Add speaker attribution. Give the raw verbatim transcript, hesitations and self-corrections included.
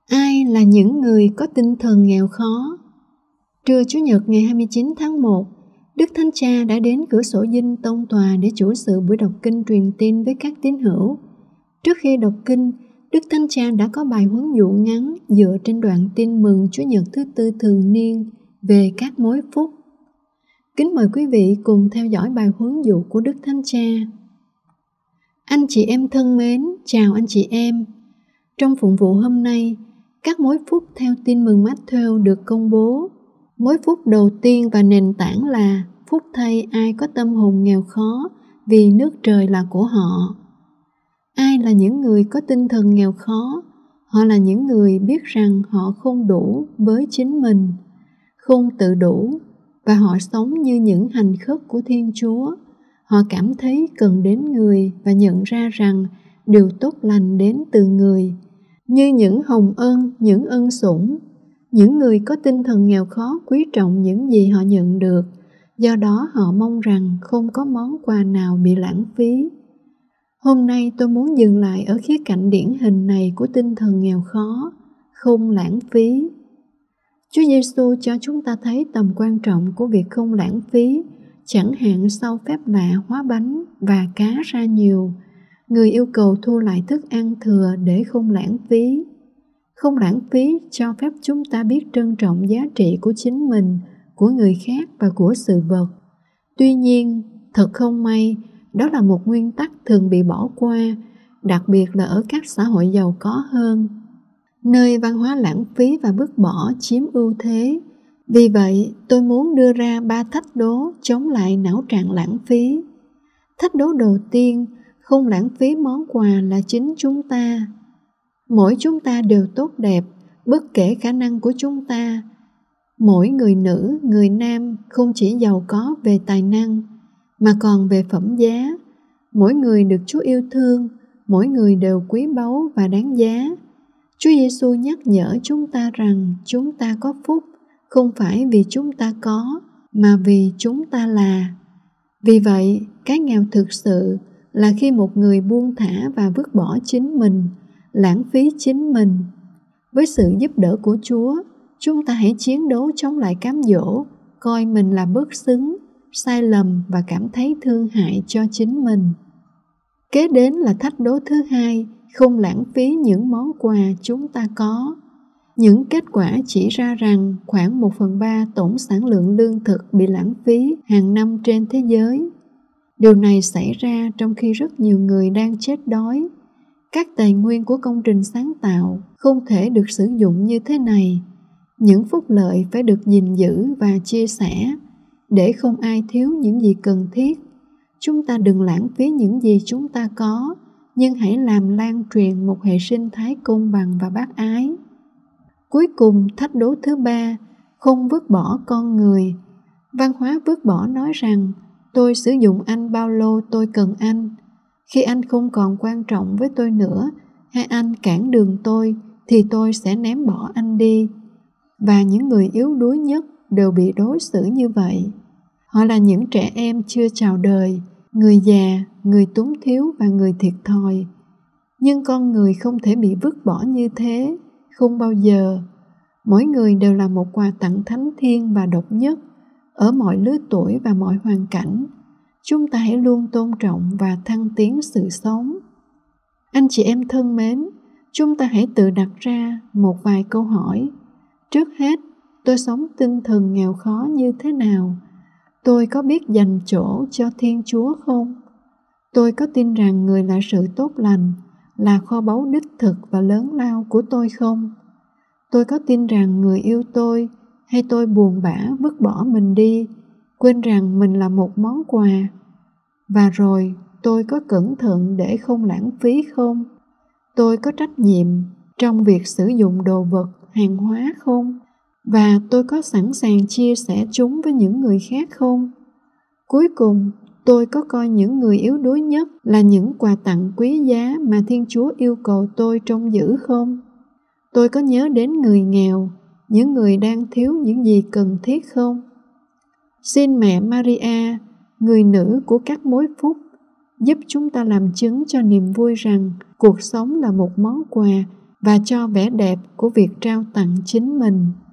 Speaker 1: Ai là những người có tinh thần nghèo khó? Trưa Chủ nhật ngày hai mươi chín tháng một, Đức Thánh Cha đã đến cửa sổ dinh tông tòa để chủ sự buổi đọc kinh truyền tin với các tín hữu. Trước khi đọc kinh, Đức Thánh Cha đã có bài huấn dụ ngắn dựa trên đoạn tin mừng Chủ nhật thứ tư thường niên về các mối phúc. Kính mời quý vị cùng theo dõi bài huấn dụ của Đức Thánh Cha. Anh chị em thân mến, chào anh chị em. Trong phụng vụ hôm nay, các mối phúc theo tin mừng Matthew được công bố. Mối phúc đầu tiên và nền tảng là phúc thay ai có tâm hồn nghèo khó vì nước trời là của họ. Ai là những người có tinh thần nghèo khó? Họ là những người biết rằng họ không đủ với chính mình, không tự đủ, và họ sống như những hành khất của Thiên Chúa. Họ cảm thấy cần đến người và nhận ra rằng điều tốt lành đến từ người, như những hồng ân, những ân sủng. Những người có tinh thần nghèo khó quý trọng những gì họ nhận được, do đó họ mong rằng không có món quà nào bị lãng phí. Hôm nay tôi muốn dừng lại ở khía cạnh điển hình này của tinh thần nghèo khó, không lãng phí. Chúa Giêsu cho chúng ta thấy tầm quan trọng của việc không lãng phí, chẳng hạn sau phép lạ hóa bánh và cá ra nhiều, người yêu cầu thu lại thức ăn thừa để không lãng phí. Không lãng phí cho phép chúng ta biết trân trọng giá trị của chính mình, của người khác và của sự vật. Tuy nhiên, thật không may, đó là một nguyên tắc thường bị bỏ qua, đặc biệt là ở các xã hội giàu có hơn, nơi văn hóa lãng phí và vứt bỏ chiếm ưu thế. Vì vậy, tôi muốn đưa ra ba thách đố chống lại não trạng lãng phí. Thách đố đầu tiên, không lãng phí món quà là chính chúng ta. Mỗi chúng ta đều tốt đẹp, bất kể khả năng của chúng ta. Mỗi người nữ, người nam không chỉ giàu có về tài năng, mà còn về phẩm giá. Mỗi người được Chúa yêu thương, mỗi người đều quý báu và đáng giá. Chúa Giêsu nhắc nhở chúng ta rằng chúng ta có phúc, không phải vì chúng ta có, mà vì chúng ta là. Vì vậy, cái nghèo thực sự là khi một người buông thả và vứt bỏ chính mình, lãng phí chính mình. Với sự giúp đỡ của Chúa, chúng ta hãy chiến đấu chống lại cám dỗ, coi mình là bất xứng, sai lầm và cảm thấy thương hại cho chính mình. Kế đến là thách đố thứ hai, không lãng phí những món quà chúng ta có. Những kết quả chỉ ra rằng khoảng một phần ba tổng sản lượng lương thực bị lãng phí hàng năm trên thế giới. Điều này xảy ra trong khi rất nhiều người đang chết đói. Các tài nguyên của công trình sáng tạo không thể được sử dụng như thế này. Những phúc lợi phải được gìn giữ và chia sẻ, để không ai thiếu những gì cần thiết. Chúng ta đừng lãng phí những gì chúng ta có, nhưng hãy làm lan truyền một hệ sinh thái công bằng và bác ái. Cuối cùng, thách đố thứ ba, không vứt bỏ con người. Văn hóa vứt bỏ nói rằng, tôi sử dụng anh bao lâu tôi cần anh. Khi anh không còn quan trọng với tôi nữa, hay anh cản đường tôi, thì tôi sẽ ném bỏ anh đi. Và những người yếu đuối nhất đều bị đối xử như vậy. Họ là những trẻ em chưa chào đời, người già, người túng thiếu và người thiệt thòi. Nhưng con người không thể bị vứt bỏ như thế, không bao giờ. Mỗi người đều là một quà tặng thánh thiêng và độc nhất, ở mọi lứa tuổi và mọi hoàn cảnh. Chúng ta hãy luôn tôn trọng và thăng tiến sự sống. Anh chị em thân mến, chúng ta hãy tự đặt ra một vài câu hỏi. Trước hết, tôi sống tinh thần nghèo khó như thế nào? Tôi có biết dành chỗ cho Thiên Chúa không? Tôi có tin rằng người là sự tốt lành, là kho báu đích thực và lớn lao của tôi không? Tôi có tin rằng người yêu tôi, hay tôi buồn bã vứt bỏ mình đi, quên rằng mình là một món quà? Và rồi, tôi có cẩn thận để không lãng phí không? Tôi có trách nhiệm trong việc sử dụng đồ vật, hàng hóa không? Và tôi có sẵn sàng chia sẻ chúng với những người khác không? Cuối cùng, tôi có coi những người yếu đuối nhất là những quà tặng quý giá mà Thiên Chúa yêu cầu tôi trông giữ không? Tôi có nhớ đến người nghèo, những người đang thiếu những gì cần thiết không? Xin mẹ Maria, người nữ của các mối phúc, giúp chúng ta làm chứng cho niềm vui rằng cuộc sống là một món quà và cho vẻ đẹp của việc trao tặng chính mình.